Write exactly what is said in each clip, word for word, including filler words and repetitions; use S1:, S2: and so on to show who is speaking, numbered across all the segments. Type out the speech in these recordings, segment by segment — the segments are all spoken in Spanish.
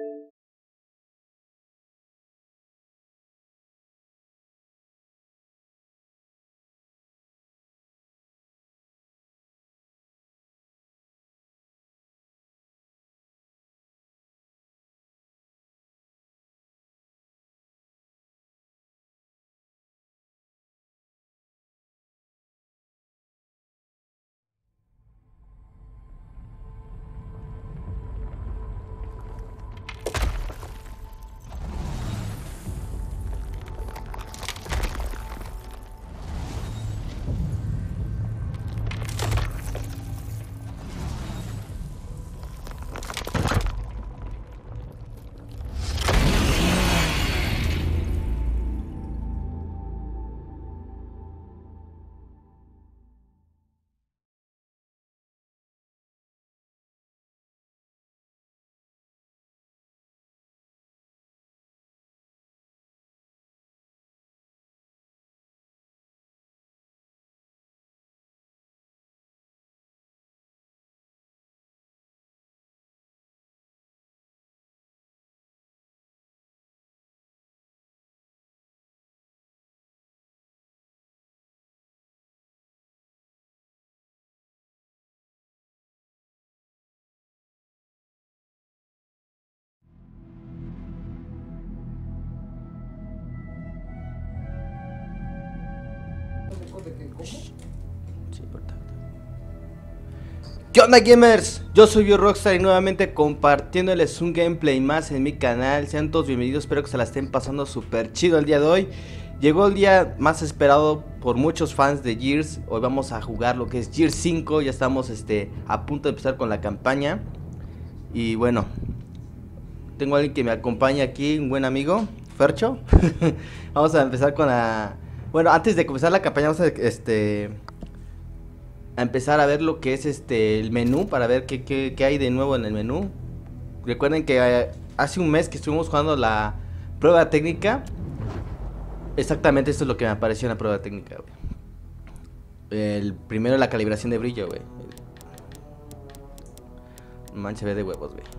S1: Sí, ¿qué onda, gamers? Yo soy Yo Rockstar y nuevamente compartiéndoles un gameplay más en mi canal. Sean todos bienvenidos, espero que se la estén pasando súper chido el día de hoy. Llegó el día más esperado por muchos fans de Gears. Hoy vamos a jugar lo que es Gears cinco. Ya estamos este, a punto de empezar con la campaña. Y bueno, tengo a alguien que me acompaña aquí, un buen amigo, Fercho. Vamos a empezar con la... Bueno, antes de comenzar la campaña vamos a, este, a empezar a ver lo que es este el menú, para ver qué, qué, qué hay de nuevo en el menú. Recuerden que eh, hace un mes que estuvimos jugando la prueba técnica. Exactamente esto es lo que me apareció en la prueba técnica, güey. El primero, la calibración de brillo, güey. Mancha de huevos, güey.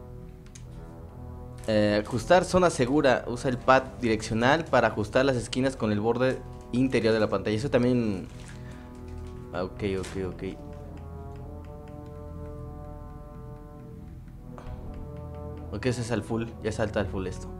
S1: Eh, ajustar zona segura. Usa el pad direccional para ajustar las esquinas con el borde interior de la pantalla. Eso también... Ah, ok, ok, ok. Ok, ese es al full. Ya salta al full esto.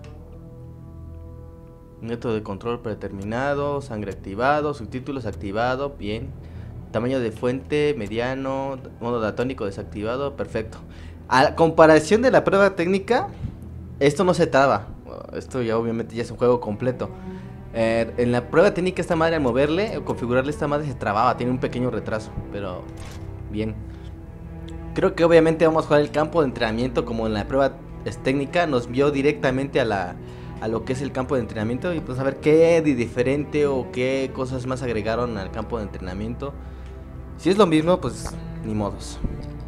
S1: Método de control predeterminado. Sangre activado. Subtítulos activado. Bien. Tamaño de fuente mediano. Modo datónico desactivado. Perfecto. A comparación de la prueba técnica, esto no se traba. Esto ya obviamente ya es un juego completo. eh, En la prueba técnica esta madre, al moverle o configurarle esta madre, se trababa. Tiene un pequeño retraso, pero bien. Creo que obviamente vamos a jugar el campo de entrenamiento. Como en la prueba técnica nos vio directamente a la a lo que es el campo de entrenamiento. Y pues a ver qué de diferente o qué cosas más agregaron al campo de entrenamiento. Si es lo mismo, pues ni modos.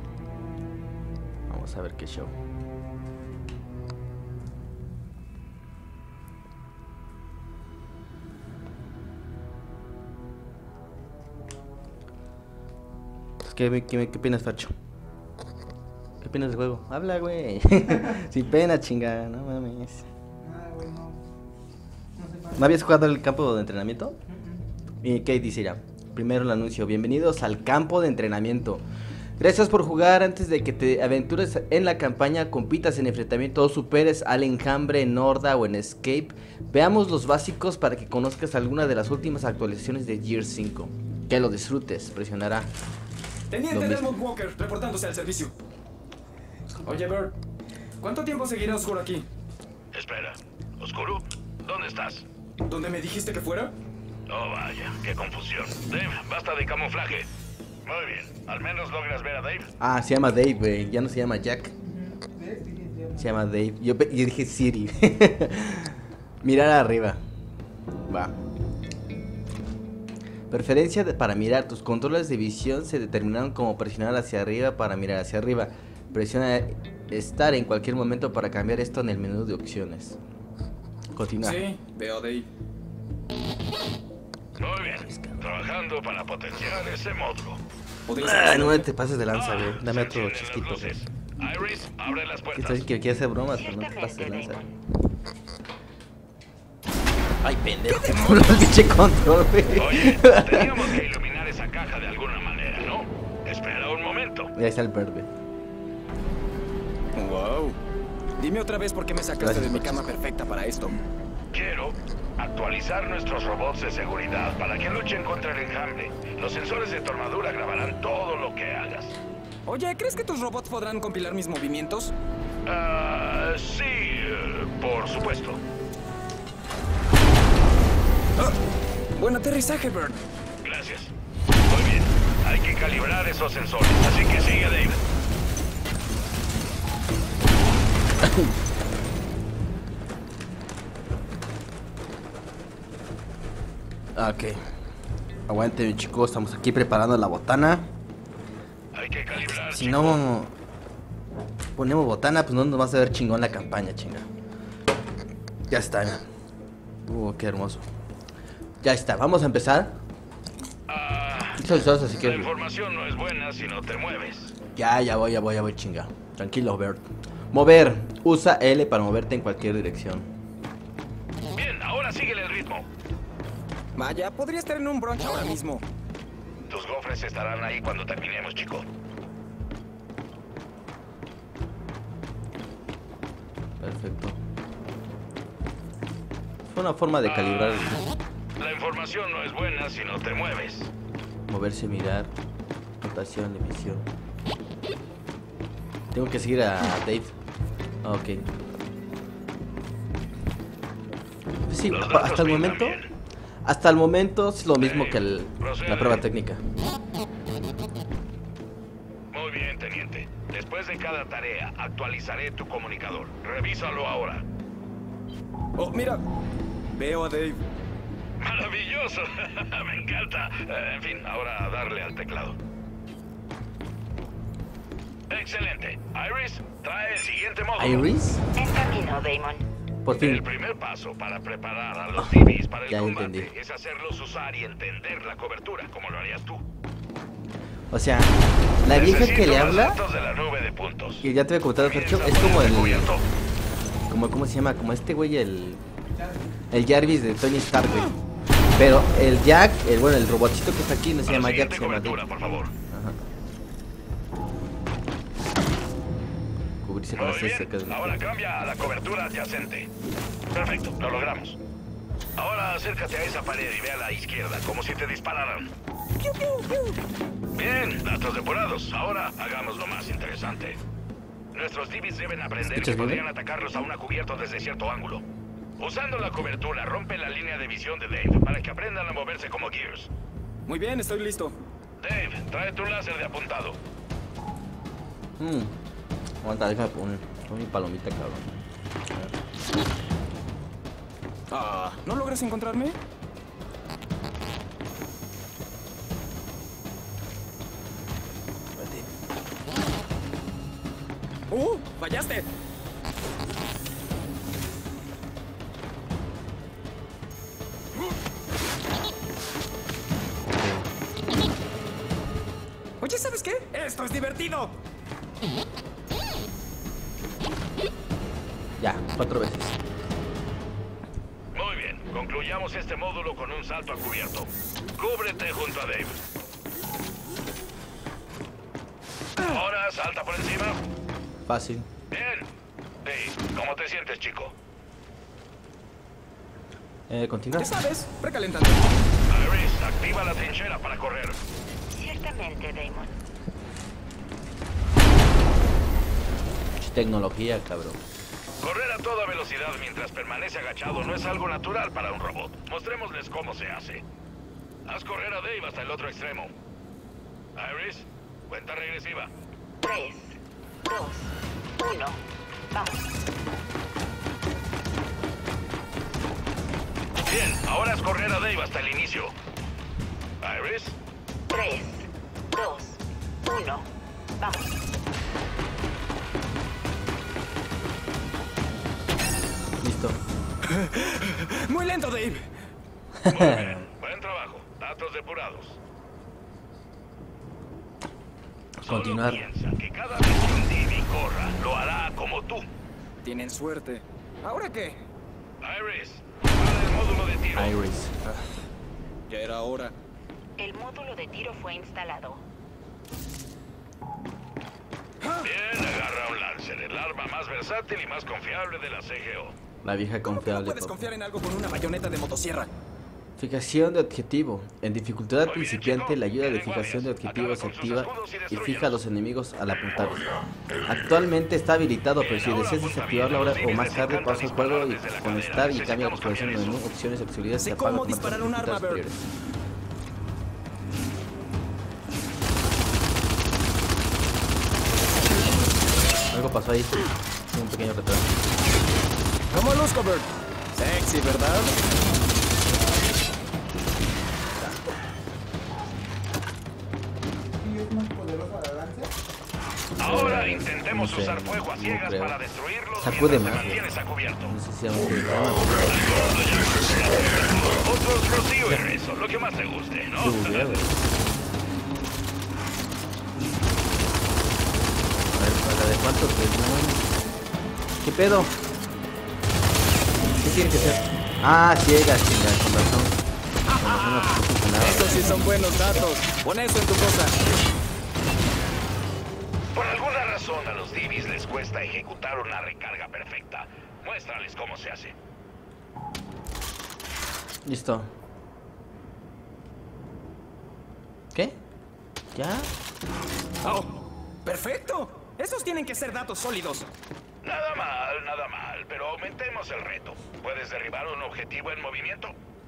S1: Vamos a ver qué show. ¿Qué, qué, qué opinas, Facho? ¿Qué opinas del juego? Habla, güey. Sin pena, chinga, no mames.
S2: Ah, güey, no. No sé.
S1: ¿No habías jugado el campo de entrenamiento? ¿Y qué dice ya? Primero el anuncio. Bienvenidos al campo de entrenamiento. Gracias por jugar. Antes de que te aventures en la campaña, compitas en enfrentamiento o superes al enjambre en Horda o en Escape, veamos los básicos para que conozcas alguna de las últimas actualizaciones de Gears cinco. Que lo disfrutes, presionará.
S3: Teniente Desmond Walker, reportándose al servicio. Oye, Bird, ¿cuánto tiempo seguirá Oscuro aquí?
S4: Espera, ¿Oscuro? ¿Dónde estás?
S3: ¿Dónde me dijiste que fuera?
S4: Oh, vaya, qué confusión. Dave, basta de camuflaje. Muy bien, al menos logras ver a Dave.
S1: Ah, se llama Dave, güey. Ya no se llama Jack. Se llama Dave. Yo, yo dije Siri. Mirar arriba. Va. Preferencia de, para mirar. Tus controles de visión se determinaron como presionar hacia arriba para mirar hacia arriba. Presiona estar en cualquier momento para cambiar esto en el menú de opciones. Continuar.
S3: Sí, veo a Dave.
S4: Muy bien, trabajando para potenciar ese módulo.
S3: ¿Podrías
S1: Ah, no
S3: hacerlo?
S1: te pases de lanza, güey. Dame
S4: Se
S1: otro
S4: encienden las
S1: chasquito, güey.
S4: luces. Iris, abre las
S1: Que
S4: puertas.
S1: está que quiere hacer bromas, pero no te pases de lanza. Ay, pendejo. El pinche control, güey.
S4: Oye, teníamos que iluminar esa caja de alguna manera, ¿no? Espera un momento.
S1: Y ahí está el verde.
S3: Wow. Dime otra vez por qué me sacaste
S1: Gracias,
S3: de mi
S1: Max.
S3: cama perfecta para esto.
S4: Quiero actualizar nuestros robots de seguridad para que luchen contra el enjambre. Los sensores de tu armadura grabarán todo lo que hagas.
S3: Oye, ¿crees que tus robots podrán compilar mis movimientos?
S4: Ah, sí, eh, por supuesto.
S3: Ah, buen aterrizaje, Bird.
S4: Gracias. Muy bien. Hay que calibrar esos sensores, así que sigue, Dave.
S1: Ok. Aguante, chicos. Estamos aquí preparando la botana.
S4: Hay que calibrar.
S1: Si
S4: chico.
S1: no ponemos botana, pues no nos va a ver chingón la campaña, chinga. Ya está. Uh, qué hermoso. Ya está, vamos a empezar.
S4: Ah,
S1: Muchas gracias, así
S4: la
S1: que
S4: información no es buena si no te mueves.
S1: ya, ya voy, ya voy, ya voy, chinga. Tranquilo, Bert. Mover. Usa L para moverte en cualquier dirección.
S4: Bien, ahora síguele el ritmo.
S3: Vaya, podría estar en un brunch ahora mismo.
S4: Tus gofres estarán ahí cuando terminemos, chico.
S1: Perfecto. Fue una forma de calibrar,
S4: La información no es buena si no te mueves.
S1: moverse, mirar, rotación, emisión. Tengo que seguir a Dave. Ah, ok. Sí,
S4: Los
S1: hasta
S4: datos
S1: el
S4: pintan
S1: momento,
S4: bien.
S1: hasta el momento es lo mismo
S4: Eh,
S1: que el-
S4: procede.
S1: la prueba técnica.
S4: Muy bien, teniente. Después de cada tarea, actualizaré tu comunicador. Revísalo ahora.
S3: Oh, mira. Veo a Dave.
S4: ¡Maravilloso! Me encanta. Eh, en fin, ahora a darle al teclado. Excelente. Iris, trae el siguiente módulo.
S1: ¿Iris?
S5: En camino, Damon.
S1: Por
S4: El
S1: fin.
S4: primer paso para preparar a los D Bs para el
S1: Ya
S4: combate
S1: entendí.
S4: es hacerlos usar y entender la cobertura, como lo harías tú.
S1: O sea, la vieja que
S4: Necesito
S1: le
S4: los
S1: habla,
S4: datos de la nube de puntos.
S1: que ya te había comentado, Fercho,
S4: Comienza
S1: es
S4: por
S1: como el...
S4: descubierto.
S1: Como, ¿cómo se llama? Como este güey, el... El Jarvis de Tony Stark, güey. Pero el Jack, el, bueno, el robotcito que está aquí no se
S4: A la
S1: llama Jack,
S4: siguiente
S1: se llama
S4: cobertura,
S1: Dave.
S4: por favor.
S1: Ajá. Cubrirse con las
S4: Muy
S1: S cerca
S4: bien,
S1: de
S4: ahora cambia a la cobertura adyacente. Perfecto, lo logramos. Ahora acércate a esa pared y ve a la izquierda, como si te dispararan. Bien, datos depurados. Ahora hagamos lo más interesante. Nuestros D Bs deben aprender que
S1: ¿Escuchas bien?
S4: podrían atacarlos a una cubierta desde cierto ángulo. Usando la cobertura, rompe la línea de visión de Dave para que aprendan a moverse como Gears.
S3: Muy bien, estoy listo.
S4: Dave, trae tu láser de apuntado.
S1: Mmm. Aguanta, déjame poner. Pon mi palomita, cabrón.
S3: Ah, ¿no logras encontrarme?
S1: Espérate.
S3: ¡Uh! ¡Fallaste! Oye, ¿sabes qué? ¡Esto es divertido!
S1: Ya, cuatro veces.
S4: Muy bien, concluyamos este módulo con un salto a cubierto. Cúbrete junto a Dave. Ahora salta por encima.
S1: Fácil.
S4: Bien. Dave, ¿cómo te sientes, chico?
S1: Eh, continúa.
S3: Ya sabes, precalentando.
S4: Iris, activa la trinchera para correr.
S5: Ciertamente, Damon.
S1: Tecnología, cabrón.
S4: Correr a toda velocidad mientras permanece agachado no es algo natural para un robot. Mostrémosles cómo se hace. Haz correr a Dave hasta el otro extremo. Iris, cuenta regresiva.
S5: Tres, dos, uno. Vamos.
S4: Bien, ahora haz correr a Dave hasta el inicio. Iris,
S5: Tres, dos, uno. Vamos.
S1: Listo.
S3: Muy lento, Dave.
S4: muy bien. Buen trabajo. Datos depurados. Solo
S1: Continuar.
S4: piensa que cada vez que un D B corra, lo hará como tú.
S3: Tienen suerte. ¿Ahora qué?
S4: Iris, para el módulo de tiro.
S1: Iris.
S3: Ya era hora.
S5: El módulo de tiro fue instalado.
S4: Bien, agarra un Lancer, el arma más versátil y más confiable de la C G O.
S1: La vieja
S3: ¿Cómo que no
S1: confiable.
S3: puedes
S1: papá.
S3: confiar en algo con una bayoneta de motosierra?
S1: Fijación de objetivo. En dificultad
S4: Muy bien,
S1: principiante,
S4: chico.
S1: la ayuda de
S4: Vienen
S1: fijación de
S4: guardias.
S1: objetivo se
S4: Acaba con sus
S1: activa
S4: escudos y
S1: y
S4: destrúyelos.
S1: fija a los enemigos al apuntarlos. Actualmente está habilitado, pero si deseas desactivarlo ahora o más tarde, pausa el juego y con Start y cambia la configuración del menú, opciones y accesibilidad.
S3: Sé
S1: Se apaga
S3: cómo
S1: automáticamente
S3: disparar un arma,
S1: dificultades
S3: Bert.
S1: superiores. Algo pasó ahí. Un pequeño retraso.
S3: ¿Cómo luzco, Bert? Sexy, ¿verdad?
S2: ¿Y es más poderosa la lanza?
S4: Ahora intentemos
S1: No sé,
S4: usar fuego a
S1: no
S4: ciegas
S1: creo.
S4: para destruirlos
S1: Sacude
S4: mientras
S1: más,
S4: te mantienes a cubierto.
S1: No sé si sea un programa.
S4: Otros Rocío y Rezo, lo que más te guste, ¿no?
S1: Qué bugueado. A ver, para de cuántos que no. ¿Qué pedo? ¿Qué tiene que ser? Ah, ciegas, chinga, con razón. Con razón no funcionaba.
S3: Estos sí son buenos datos. Pon eso en tu cosa.
S4: Por alguna razón a los divis les cuesta ejecutar una recarga perfecta. Muéstrales cómo se hace.
S1: Listo. ¿Qué? ¿Ya?
S3: Oh, perfecto. Esos tienen que ser datos sólidos.
S4: Nada mal, nada mal, pero aumentemos el reto. ¿Puedes derribar un objetivo en movimiento?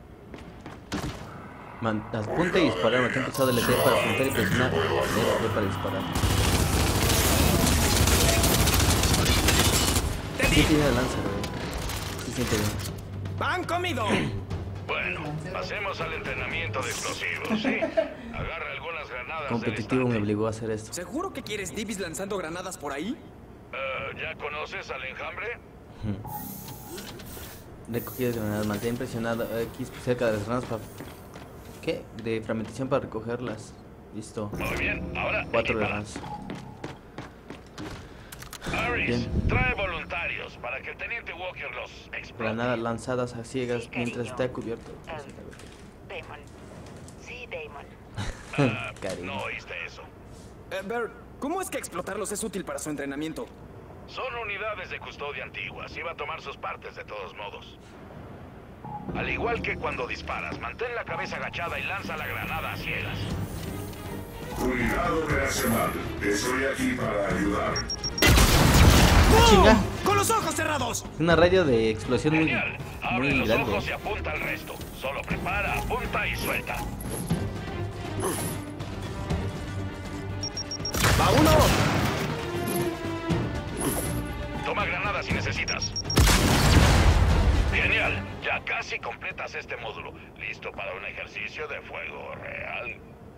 S1: Man, apunta y disparar. Mantenga pulsado L T para apuntar y presionar L T para disparar. Sí tiene la lanza, güey. Sí siente bien.
S3: ¡Pan comido!
S4: Bueno, pasemos al entrenamiento de explosivos, ¿sí? Agarra algunas granadas
S1: Competitivo
S4: del
S1: me
S4: estante.
S1: obligó a hacer esto.
S3: ¿Seguro que quieres divis lanzando granadas por ahí?
S4: Eh, ¿Ya conoces al enjambre?
S1: Recogidas granadas. Mantén presionado X cerca de las granadas para... ¿Qué? De fragmentación para recogerlas. Listo.
S4: Muy bien, ahora
S1: Cuatro
S4: equipa.
S1: granadas.
S4: Harris,
S1: Bien.
S4: trae voluntarios para que el teniente Walker los explote.
S1: Granadas lanzadas a ciegas
S5: Sí,
S1: mientras
S5: cariño.
S1: está cubierto.
S5: Ah, Damon. Sí, Damon.
S4: Ah,
S1: Cariño.
S4: no oíste eso.
S3: Eh, Bert, ¿cómo es que explotarlos es útil para su entrenamiento?
S4: Son unidades de custodia antiguas. Iba a tomar sus partes de todos modos. Al igual que cuando disparas, mantén la cabeza agachada y lanza la granada a ciegas.
S6: Unidad operacional. Estoy aquí para ayudar.
S1: ¡Ah, chinga!
S3: ¡Con los ojos cerrados!
S1: Una radio de explosión muy,
S4: Genial. Abre
S1: muy
S4: los
S1: grande.
S4: ojos y apunta al resto. Solo prepara, apunta y suelta.
S3: ¡Va uno!
S4: Toma granadas si necesitas. Genial. Ya casi completas este módulo. Listo para un ejercicio de fuego real.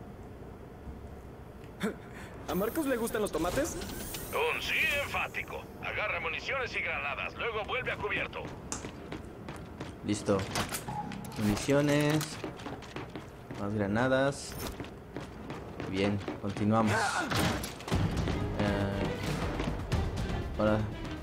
S3: ¿A Marcos le gustan los tomates?
S4: Un sí enfático. Agarra municiones y granadas. Luego vuelve a cubierto.
S1: Listo. Municiones. Más granadas. Bien, continuamos. Eh, ahora.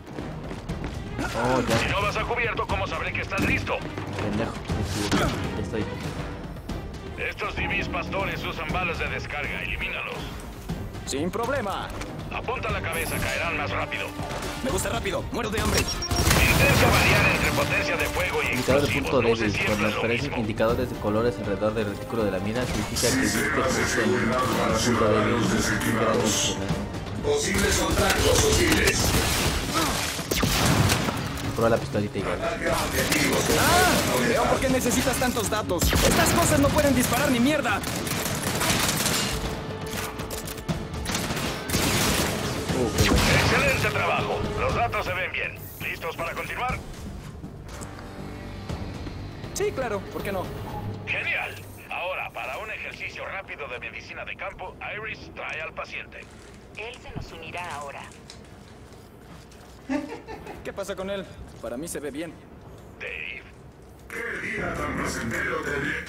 S1: Oh,
S4: Si
S1: ya.
S4: no vas a cubierto, ¿cómo sabré que estás listo?
S1: Pendejo. Ya estoy.
S4: Estos divis pastores usan balas de descarga. Elimínalos.
S3: Sin problema.
S4: Apunta la cabeza, caerán más rápido.
S3: Me gusta rápido. Muero de hambre.
S4: Intenta variar entre potencia de fuego y
S1: Indicador de
S4: explosivos.
S1: punto
S4: No use
S1: débil.
S4: siempre
S1: Cuando
S4: lo
S1: aparecen
S4: mismo.
S1: indicadores de colores alrededor del retículo de la mira, significa que viste
S6: Sistemas de
S1: justo en un
S6: seguridad para
S1: punto
S6: ciudadanos
S1: débil.
S6: desactivados. Posibles contactos hostiles.
S1: Prueba la pistolita igual.
S3: ¡Ah! Veo por qué necesitas tantos datos. Estas cosas no pueden disparar ni mierda.
S1: Uh, qué bueno.
S4: Excelente trabajo. Los datos se ven bien. ¿Listos para continuar?
S3: Sí, claro. ¿Por qué no?
S4: Genial. Ahora, para un ejercicio rápido de medicina de campo, Iris trae al paciente.
S5: Él se nos unirá ahora.
S3: ¿Qué pasa con él? Para mí se ve bien.
S4: Dave.
S6: Qué día tan placentero de...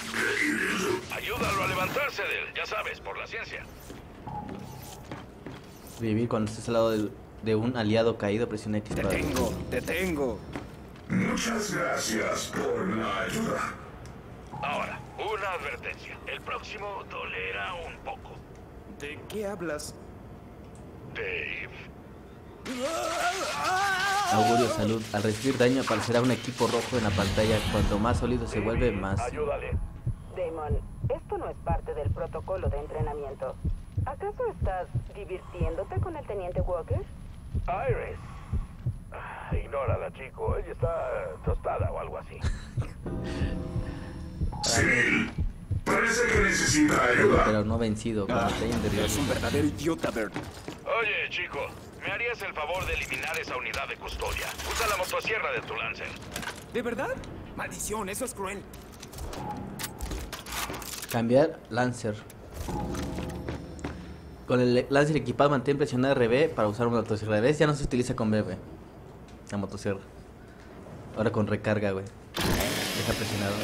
S4: Ayúdalo a levantarse de él, ya sabes, por la ciencia.
S1: Sobrevivir cuando estés al lado de, de un aliado caído, presiona X
S7: Te
S1: para...
S7: tengo, te tengo.
S6: Muchas gracias por la ayuda.
S4: Ahora, una advertencia. El próximo dolerá un poco.
S7: ¿De qué hablas?
S4: Dave.
S1: Augurio salud. Al recibir daño aparecerá un equipo rojo en la pantalla. Cuanto más sólido se vuelve, más...
S4: Ayúdale.
S5: Damon, esto no es parte del protocolo de entrenamiento. ¿Acaso estás divirtiéndote con el teniente Walker?
S4: Iris. Ah, ignórala, chico. Ella está tostada o algo así.
S6: Sí, parece que necesita ayuda.
S1: Pero no vencido. Cuando te hayan
S7: Eres
S1: derribado.
S7: un verdadero idiota, Bert.
S4: Oye, chico. ¿Me harías el favor de eliminar esa unidad de custodia? Usa la motosierra de tu Lancer.
S7: ¿De verdad? Maldición, eso es cruel.
S1: Cambiar Lancer. Con el Lancer equipado, mantén presionada R B para usar una motosierra. ¿Ves? Ya no se utiliza con B, güey. La motosierra. Ahora con recarga, güey. Deja presionado.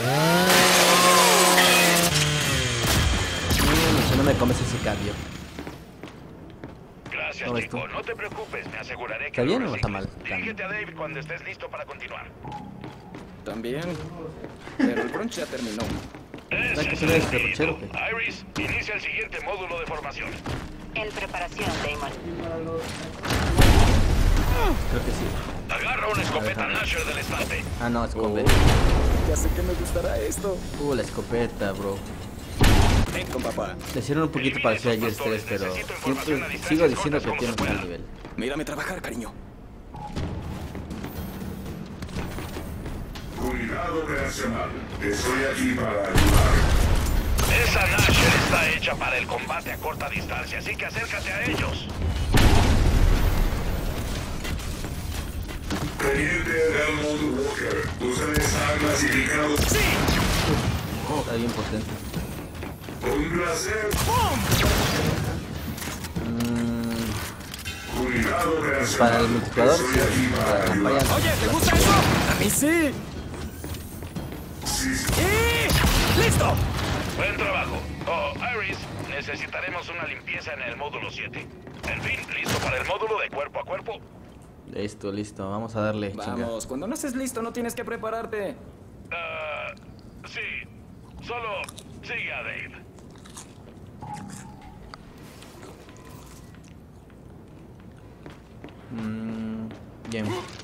S1: Mm, no me comes ese cambio.
S4: Gracias,
S1: ¿Cómo ves
S4: chico.
S1: tú?
S4: No te preocupes. Me aseguraré que
S1: ¿Está
S4: lo
S1: bien o está
S4: recicles.
S1: mal?
S4: Dirígete a Dave cuando estés listo para continuar.
S7: También. Pero el brunch ya terminó.
S4: Ese
S1: que
S4: es
S1: ser el
S4: el
S1: derrochero,
S4: espíritu.
S1: ¿qué?
S4: Iris, inicia el siguiente módulo de formación.
S5: En preparación, Damon.
S1: Creo que sí.
S4: Agarra una escopeta Nasher del estante.
S1: Ah, no, escopeta.
S7: Oh, ya sé que me gustará esto.
S1: Uh, la escopeta, bro.
S7: Ven con papá.
S1: Le hicieron un poquito parecido a Gears tres, pero siempre sigo diciendo que tiene un mal nivel.
S7: Mírame trabajar, cariño.
S6: Cuidado operacional. Estoy aquí para ayudar.
S4: Esa Nasher está hecha para el combate a corta distancia, así que acércate a ellos.
S6: Teniente Delmond Walker, usted está clasificado.
S1: Está bien potente.
S6: Un placer.
S1: Mm,
S6: Cuidado operacional.
S1: para el multijugador, sí.
S6: Estoy aquí
S1: Para
S6: para
S1: la
S6: ayudar.
S1: campaña,
S7: Oye, ¿te gusta eso? A mí sí.
S6: Sí, sí.
S7: ¡Y! ¡Listo!
S4: Buen trabajo. Oh, Iris, necesitaremos una limpieza en el módulo siete. En fin, ¿listo para el módulo de cuerpo a cuerpo?
S1: listo, listo. Vamos a darle, chinga.
S7: Vamos, cuando no estés listo no tienes que prepararte.
S4: Ah, sí. Solo sigue a Dave.
S1: Mm, bien.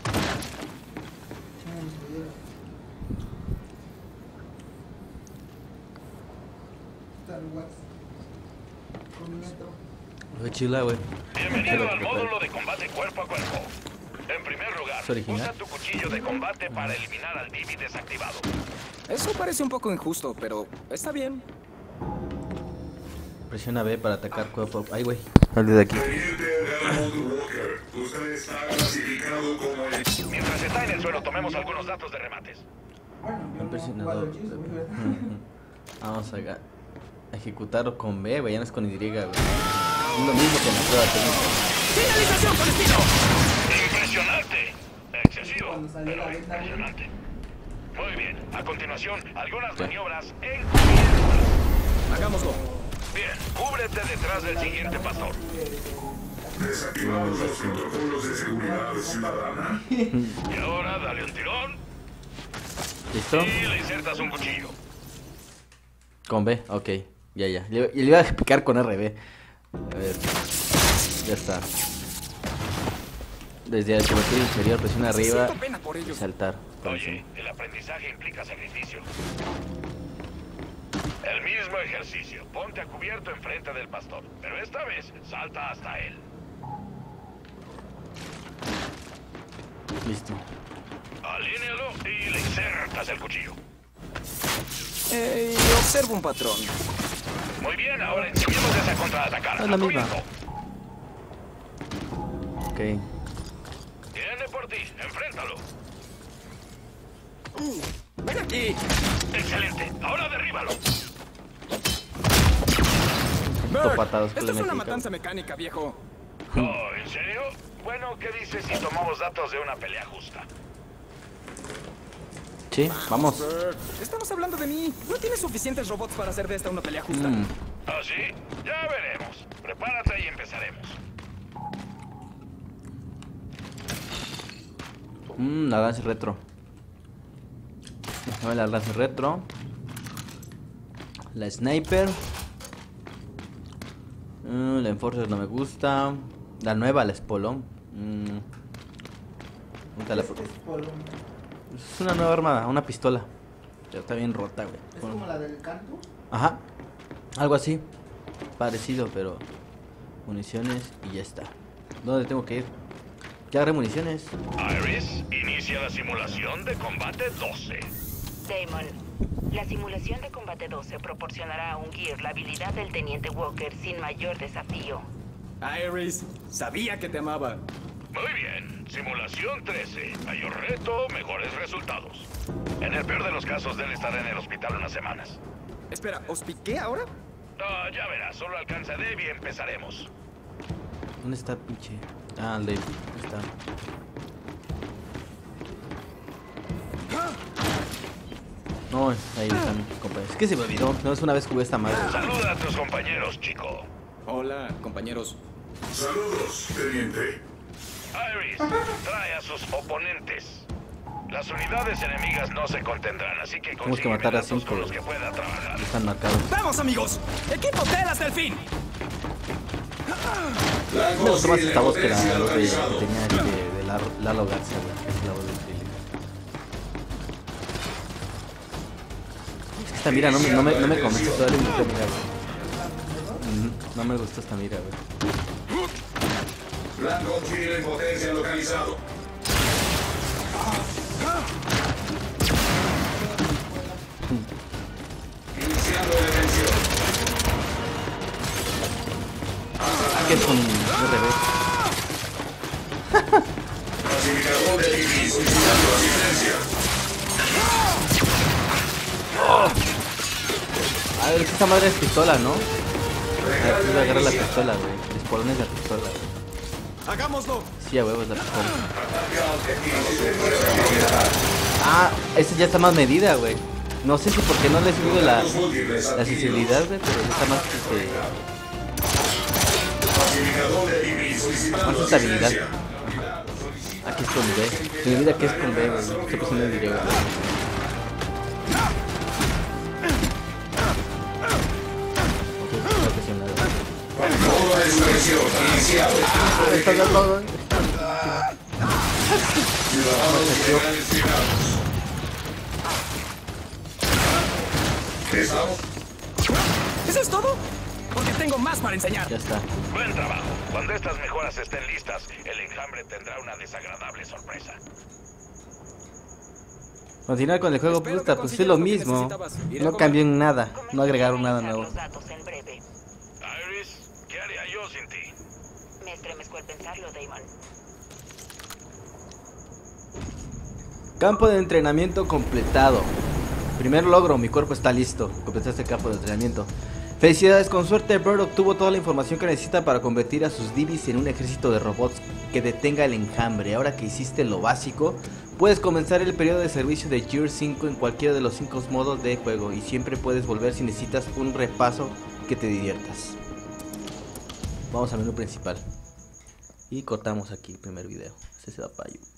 S2: Star Wars. Con metro.
S1: Fue chila, güey.
S4: Bienvenido al módulo de combate cuerpo a cuerpo. En primer lugar,
S1: ¿Es original?
S4: usa tu cuchillo de combate para eliminar al D B desactivado.
S7: Eso parece un poco injusto, pero está bien.
S1: Presiona B para atacar cuerpo. Ay, güey. Sal de aquí.
S6: Teniente Delmond Walker, usted está clasificado como el...
S4: Mientras está en el suelo, tomemos algunos datos de remates.
S2: Bueno, yo
S1: Un
S2: no
S1: presionador.
S2: juego Gears, güey, ¿verdad?
S1: Ujú. Vamos a ga- ejecutarlo con B, güey. Ya no es con Y, güey. Es lo mismo que en la prueba técnica.
S7: ¡Finalización con estilo!
S4: ¡Impresionante! Excesivo,
S2: Cuando salió la
S4: pero
S2: venta, güey.
S4: impresionante. Muy bien, a continuación, algunas maniobras encubiertas.
S7: Hagámoslo.
S4: Bien, cúbrete detrás del siguiente pastor.
S6: Desactivados los protocolos de seguridad ciudadana.
S4: Y ahora dale un tirón
S1: ¿Listo?
S4: y le insertas un cuchillo.
S1: Con B, ok. Ya, ya. Le, le iba a picar con R B. A ver. Ya está. Desde el cobertura inferior, presiona arriba
S7: Siento pena por
S1: y
S7: ellos.
S1: saltar.
S4: Oye, el aprendizaje implica sacrificio. El mismo ejercicio. Ponte a cubierto enfrente del pastor, pero esta vez salta hasta él.
S1: Listo.
S4: Alínealo y le insertas el cuchillo.
S7: Eh, y observo un patrón.
S4: Muy bien, ahora enseñemos esa contraatacar.
S1: Es la
S4: A
S1: misma.
S4: cubierto.
S1: Ok.
S4: Viene por ti, enfréntalo.
S7: ¡Ven aquí!
S4: Excelente, ahora derríbalo.
S7: Bert,
S1: patadas que
S7: esto
S1: le
S7: es una
S1: metí,
S7: matanza mecánica, viejo.
S4: Oh, ¿en serio? Bueno, ¿qué dices si tomamos datos de una pelea justa?
S1: Sí, vamos.
S7: Bert, estamos hablando de mí. No tienes suficientes robots para hacer de esta una pelea justa.
S1: Mm,
S4: ¿Ah, sí? Ya veremos. Prepárate y empezaremos.
S1: Mmm, la lance retro. Déjame la lance retro. La sniper. Mm, la enforcer no me gusta. La nueva, la Spolon. Mm. La...
S2: Es Spolon.
S1: Es una nueva arma, una pistola. Pero está bien rota, güey.
S2: Es como la del canto.
S1: Ajá. Algo así. Parecido, pero... municiones y ya está. ¿Dónde tengo que ir? Ya agarré municiones.
S4: Iris, inicia la simulación de combate doce.
S5: Damon, la simulación de combate doce proporcionará a un Gear la habilidad del Teniente Walker sin mayor desafío.
S3: Iris, sabía que te amaba.
S4: Muy bien. Simulación trece. Mayor reto, mejores resultados. En el peor de los casos, Dell estará en el hospital unas semanas.
S3: Espera, ¿os piqué ahora?
S4: Ah, ya verás, solo alcanza Dave y empezaremos.
S1: ¿Dónde está pinche? Ah, el Dave. Ahí está. No, ahí están, compañeros. Es que se me olvidó. No es una vez jugué esta madre.
S4: Saluda a tus compañeros, chico.
S3: Hola, compañeros.
S6: Saludos, teniente.
S4: Iris, trae a sus oponentes. Las unidades enemigas no se contendrán, así que
S1: Tenemos que matar a
S4: datos
S1: cinco.
S4: con los que pueda trabajar.
S1: Están marcados.
S3: ¡Vamos, amigos! ¡Equipo Dell hasta el fin!
S1: Me gustó más esta voz que la, la otra que tenía este de la, Lalo Garza, güey. Es la voz del thriller. Es que esta mira no me, no me, no me convence todavía esta mira, güey. Mm, No me gustó esta mira, güey.
S6: Blanco tiene potencia localizado. Iniciando detención.
S1: Ah, que es un R B.
S6: Clasificador de Divis solicitando asistencia.
S1: A ver, esta madre es pistola, ¿no? A ver, voy a agarrar la pistola, güey. Espolón es la pistola, güey.
S3: ¡Hagámoslo!
S1: Sí, a huevo es la pistola. Ah, esta ya está más medida, güey. No sé si porque no le he subido la, la sensibilidad, güey, pero ya está más este,
S6: Clasificador de Divis solicitando
S1: más estabilidad.
S6: asistencia.
S1: Aquí es con B. Se me olvida que es con B, güey. Estoy pasando el video, güey. Ok, está presionado.
S6: Modo de supresión iniciado.
S1: Está dando, güey.
S6: Ciudadanos federales llegados. ¿Estamos?
S3: ¿Eso es todo? Porque tengo más para enseñar.
S1: Ya está.
S4: Buen trabajo. Cuando estas mejoras estén listas, el enjambre tendrá una desagradable sorpresa.
S1: Continuar con el juego,
S3: Espero
S1: puta,
S3: que
S1: pues es
S3: consigues
S1: lo
S3: lo que
S1: mismo.
S3: necesitabas. Iré a
S1: No
S3: comer.
S1: cambió en nada. No agregaron nada
S5: Comenzaré a
S1: nuevo.
S5: revisar los datos en breve.
S4: Iris, ¿qué haría yo sin ti?
S5: Me estremezco al pensarlo, Damon.
S1: Campo de entrenamiento completado. Primer logro, mi cuerpo está listo. Completaste el campo de entrenamiento. Felicidades, con suerte Bird obtuvo toda la información que necesita para convertir a sus Divis en un ejército de robots que detenga el enjambre. Ahora que hiciste lo básico, puedes comenzar el periodo de servicio de Gear cinco en cualquiera de los cinco modos de juego y siempre puedes volver si necesitas un repaso que te diviertas. Vamos al menú principal. Y cortamos aquí el primer video. Este se va para YouTube.